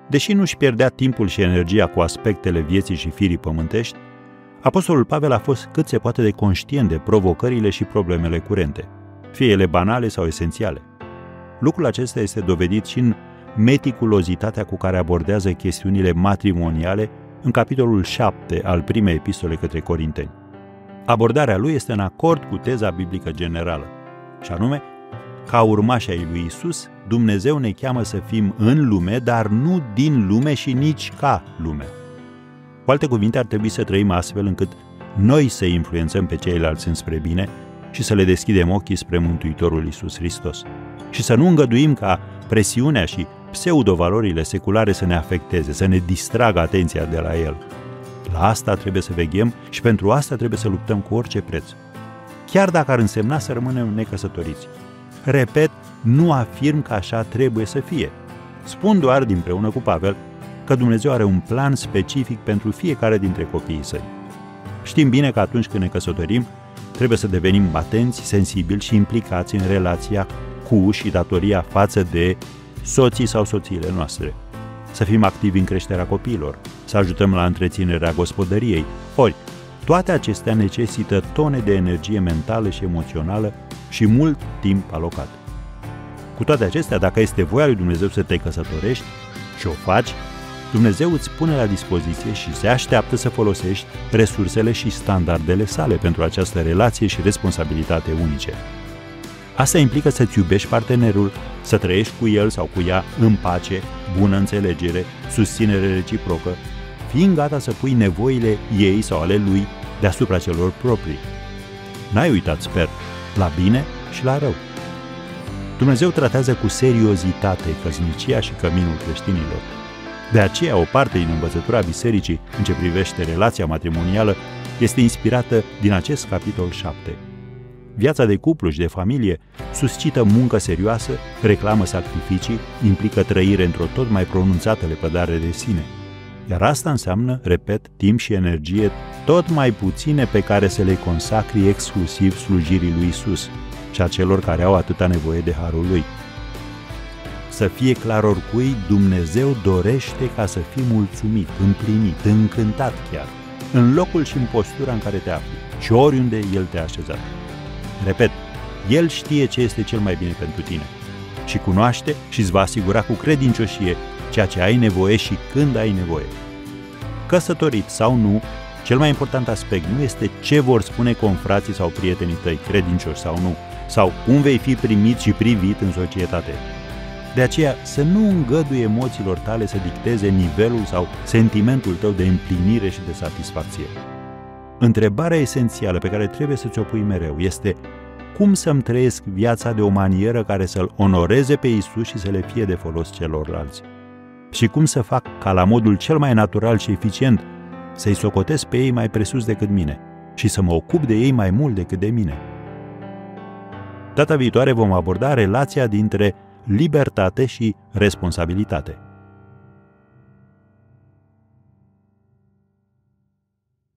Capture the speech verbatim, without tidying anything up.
Deși nu-și pierdea timpul și energia cu aspectele vieții și firii pământești, apostolul Pavel a fost cât se poate de conștient de provocările și problemele curente, fie ele banale sau esențiale. Lucrul acesta este dovedit și în meticulozitatea cu care abordează chestiunile matrimoniale în capitolul șapte al primei epistole către Corinteni. Abordarea lui este în acord cu teza biblică generală, și anume, ca urmași ai lui Isus, Dumnezeu ne cheamă să fim în lume, dar nu din lume și nici ca lume. Cu alte cuvinte, ar trebui să trăim astfel încât noi să influențăm pe ceilalți înspre bine și să le deschidem ochii spre Mântuitorul Iisus Hristos. Și să nu îngăduim ca presiunea și pseudo-valorile seculare să ne afecteze, să ne distragă atenția de la El. La asta trebuie să veghem și pentru asta trebuie să luptăm cu orice preț. Chiar dacă ar însemna să rămânem necăsătoriți. Repet, nu afirm că așa trebuie să fie. Spun doar, dinpreună cu Pavel, că Dumnezeu are un plan specific pentru fiecare dintre copiii săi. Știm bine că atunci când ne căsătorim, trebuie să devenim atenți, sensibili și implicați în relația cu și datoria față de soții sau soțiile noastre. Să fim activi în creșterea copiilor, să ajutăm la întreținerea gospodăriei. Ori, toate acestea necesită tone de energie mentală și emoțională și mult timp alocat. Cu toate acestea, dacă este voia lui Dumnezeu să te căsătorești și o faci, Dumnezeu îți pune la dispoziție și se așteaptă să folosești resursele și standardele sale pentru această relație și responsabilitate unice. Asta implică să-ți iubești partenerul, să trăiești cu el sau cu ea în pace, bună înțelegere, susținere reciprocă, fiind gata să pui nevoile ei sau ale lui deasupra celor proprii. N-ai uitat, sper, la bine și la rău. Dumnezeu tratează cu seriozitate căsnicia și căminul creștinilor. De aceea, o parte din învățătura bisericii în ce privește relația matrimonială este inspirată din acest capitol șapte. Viața de cuplu și de familie suscită muncă serioasă, reclamă sacrificii, implică trăire într-o tot mai pronunțată lepădare de sine. Iar asta înseamnă, repet, timp și energie tot mai puține pe care să le consacri exclusiv slujirii lui Isus și a celor care au atâta nevoie de harul lui. Să fie clar oricui, Dumnezeu dorește ca să fii mulțumit, împlinit, încântat chiar, în locul și în postura în care te afli și oriunde El te-a așezat. Repet, El știe ce este cel mai bine pentru tine și cunoaște și îți va asigura cu credincioșie ceea ce ai nevoie și când ai nevoie. Căsătorit sau nu, cel mai important aspect nu este ce vor spune confrații sau prietenii tăi, credincioși sau nu, sau cum vei fi primit și privit în societate. De aceea, să nu îngădui emoțiilor tale să dicteze nivelul sau sentimentul tău de împlinire și de satisfacție. Întrebarea esențială pe care trebuie să ți-o pui mereu este cum să-mi trăiesc viața de o manieră care să-L onoreze pe Iisus și să le fie de folos celorlalți. Și cum să fac ca la modul cel mai natural și eficient să-i socotesc pe ei mai presus decât mine și să mă ocup de ei mai mult decât de mine. Data viitoare vom aborda relația dintre libertate și responsabilitate.